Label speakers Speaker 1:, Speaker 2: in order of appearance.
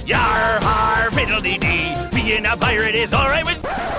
Speaker 1: Yar har fiddle-dee-dee. Being a pirate is alright with...